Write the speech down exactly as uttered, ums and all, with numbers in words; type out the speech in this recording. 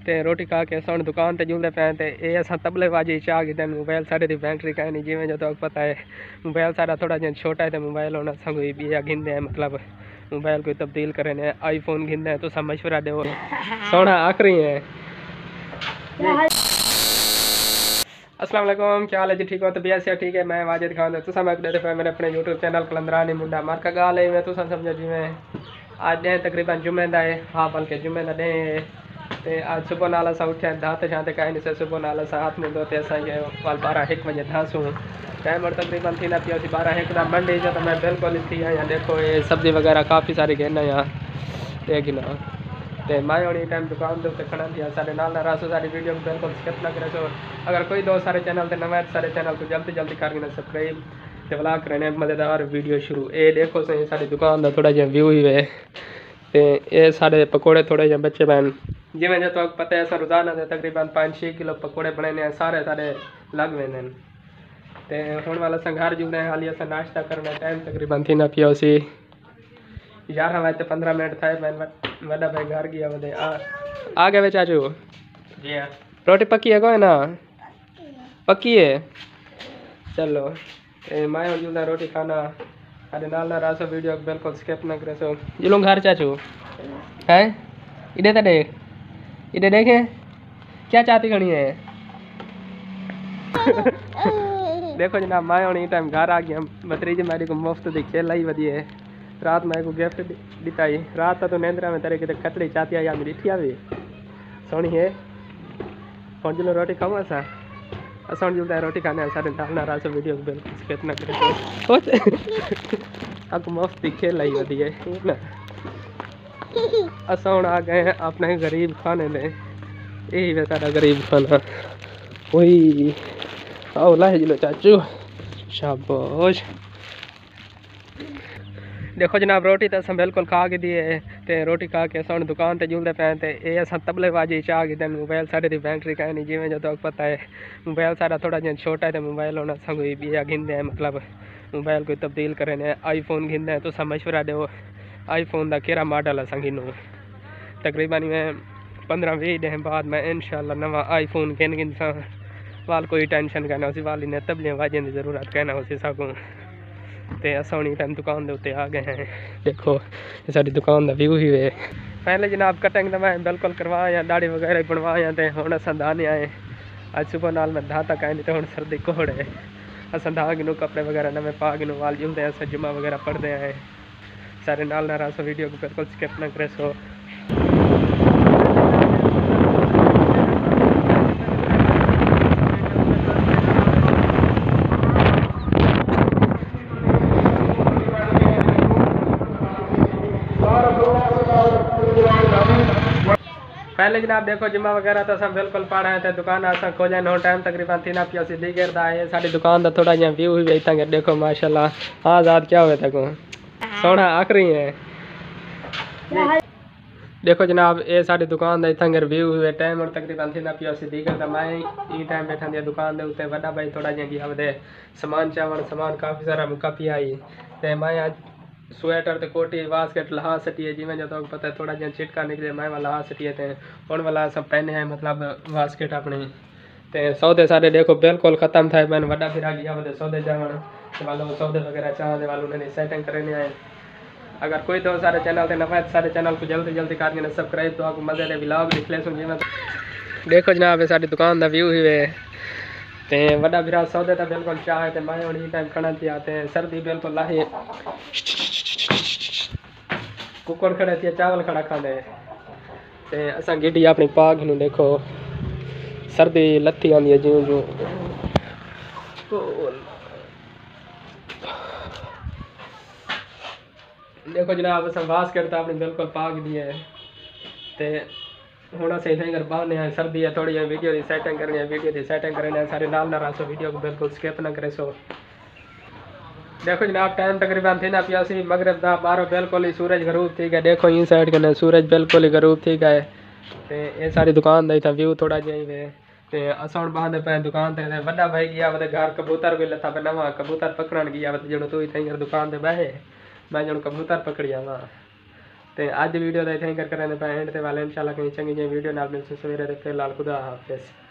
ਤੇ ਰੋਟੀ ਖਾ ਕੇ ਅਸਾਂ ਦੁਕਾਨ ਤੇ ਜੁਲਦੇ ਪਏ ਤੇ ਇਹ ਅਸਾਂ ਤਬਲੇਬਾਜੀ ਚਾਹ ਗਏ। मोबाइल साढ़े की बैटरी का नहीं जिमें जो तो पता है मोबाइल सारा थोड़ा जिहा छोटा है तो मोबाइल होना असां कोई बिया गिनते हैं मतलब मोबाइल कोई तब्दील करे ने आईफोन गिनते हैं तो सब मशवरा दो सोना आखिरी है। अस्सलाम वालेकुम, क्या हाल है जी? ठीक हो? तो बिया से ठीक है। मैं वाजिद खान तुसा मैं देखते मेरे अपने यूट्यूब चैनल कलंदरानी मुंडा मार का गाल है मैं तुसा समझो जिमें आज दें तकरीबन जुम्मे दा है हाँ बल्कि जुम्मे दा दें ते आज सुबह नाल असां उठे दाते शाते कहीं नहीं से सुबह नाल असां हाथ मुंह धोते असां वाल बारह एक बजे धांसूं टाइम और तकरीबन थी ना पियो बारह एक मंडी जो तो मैं बिल्कुल थी आया देखो ये सब्जी वगैरह काफ़ी सारी घेना यहाँ देख ना तो मैं हूँ टाइम दुकान के उत्ते खड़ा थी सारे नाल रासो सारी वीडियो बिल्कुल स्किप ना करे। सो अगर कोई दोस्त सारे चैनल पर नवा सारे चैनल को जल्दी जल्दी करके सब्सक्राइब तो व्लॉग करने मज़ेदार वीडियो शुरू। ये देखो सही सारी दुकान का थोड़ा जहा व्यू ही है तो ये सारे पकौड़े थोड़े जहे बच्चे बैन जिमें जो तो पता है सर रोजाना दे तकरीबन पाँच छः किलो पकौड़े बने सारे सारे लग वेंदे ते हुण वाला असां घर जुड़े हैं हाली असां नाश्ता करने टाइम तकरीबन थी ना पियो सी यारह बजे पंद्रह मिनट थे मैं वॾा भाई घर गया वधे आ आ गए चाचू जी हाँ रोटी पक्की है कोई ना पक्की है चलो मैं हूँ जुड़ा रोटी खाना अरे नाल ना रासो वीडियो बिल्कुल स्किप ना करे। सो जुलूं घर चाचू है इधर तो देख इधर देखें क्या चाहती खड़ी है देखो जनाब मैं हूँ टाइम घर आ गया भतीजी मेरी को मुफ्त दी खेल ही वधी है रात मैं को गिफ्ट दिता ही रात तो नेंद्रा में तेरे कितने खतड़ी चाहती है या मेरी इठी आवी सोनी है और जो रोटी खाऊँ असा असा जुड़ा रोटी खाने सारे नाल ना रासो वीडियो बिल्कुल स्किप ना करे आपको मुफ्त दी खेल ही वधी है ना असा हूँ आ गए हैं अपने गरीब खाने में यही वे सारा गरीब खाना वही आओ लाए जिलो चाचू शाबाश। देखो जनाब रोटी तो अस बिल्कुल खा के दिए तो रोटी खा के असां दुकान ते जुलते पे तो ये असां तबलेबाजी चाह गए। मोबाइल साढ़े की बैटरी का नहीं जिमें जो तो पता है मोबाइल सारा थोड़ा जिहा छोटा है तो मोबाइल होना असां कोई बिया गिनते हैं मतलब मोबाइल कोई तब्दील करे ने आईफोन गिनते हैं तो सब मशवरा दो आईफोन का केड़ा मॉडल असां गिनो तकरीबन में पंद्रह बीस दिन बाद मैं इंशाल्लाह नवा आईफोन गिन गिन सा वाल कोई टेंशन कहना उसी वाली ने तबलियां वाजन की ज़रूरत कहना उसी सकूँ तो असां टाइम दुकान के उत्ते आ गए हैं। देखो ये सारी दुकान का व्यू ही है। पहले जनाब कटिंग तो मैं बिल्कुल करवाया दाढ़ी वगैरह बनवाया तो हुण असां दाने आए आज सुबह नाल मैं धा तक आई तो हुण सर्दी कोड़ है असां धा गिनू कपड़े वगैरह नवे पा गिनू वाल जुलते हैं असां जुम्मा वगैरह पढ़ते हैं सारे नाल ना रासो वीडियो को बिल्कुल स्किप ना करे। सो पहले जनाब देखो जुम्मा वगैरह तो सब बिल्कुल पढ़ा है तो दुकान असा खोजा नो टाइम तकरीबन थी ना पियो सीधी गिरदा है साड़ी दुकान का थोड़ा जहा व्यू भी इतना देखो माशाल्लाह हाँ आजाद क्या हुए तक सोना आखिरी है। देखो जनाब ये साड़ी दुकान का इतना व्यू हुए टाइम और तकरीबन थी ना पियो सीधी गिरदा मैं ई टाइम बैठा दिया दुकान के उत्ते वड्डा भाई थोड़ा जहा गया वधे सामान चावल सामान काफ़ी सारा मुका पिया आई तो मैं आज स्वेटर तो कोटी बास्केट लहा सटिए जिमें जो तो पता है थोड़ा जहा छिटका निकले मैं वाला लहा सटिए थे उन वाला सब पहने हैं मतलब बास्केट अपने तो सौदे सारे देखो बिल्कुल ख़त्म थे मैंने वड्डा फिर गया वो सौदे जावन वालों सौदे वगैरह चाहते वालों ने सेटिंग करने आए। अगर कोई तो सारे चैनल थे नवा सारे चैनल को जल्दी जल्दी करके सब्सक्राइब तो आपको मजे के व्लॉग दिख ले सुन जिमें देखो जनाब ये सारी दुकान का व्यू ही है ते वड्डा फिर सौदे तो बिल्कुल चाहे तो मैं हूँ टाइम खड़ा थी आते हैं सर्दी बिल्कुल लाही कुकर खड़े थे चावल खड़ा खाते ते असा गिड्डी अपनी पाग नूं देखो सर्दी लत्ती आती है ज्यों ज्यों देखो जनाब अस बास्केट तो अपनी बिल्कुल पाग दी है ते हुण अस इतने घर बाहने हैं सर्दी है थोड़ी वीडियो की सेटिंग करनी है वीडियो की सेटिंग करनी है सारे नाल ना रासो वीडियो को बिल्कुल स्किप ना करे। सो देखो जनाब टाइम तकरीबन थी ना पिया सी मगरब दा बारह बिल्कुल ही सूरज गरूब थी गया देखो इन साइड कने सूरज बिल्कुल ही गरूब थी गए तो ये सारी दुकान का व्यू थोड़ा जही वे तो असां हुण बाहर पे दुकान ते वड्डा भाई गया वो घर कबूतर भी लथा पे नवा कबूतर पकड़न गया वो जो तू इतने दुकान ते बहे मैं जो कबूतर पकड़ी आवा तो अज वीडियो का इतना ही करके रहने पे एंड ते वाले इंशाल्लाह कहीं चंगी जी वीडियो नाल मिलसे सवेरे ते फिर लाल खुदा हाफिज़।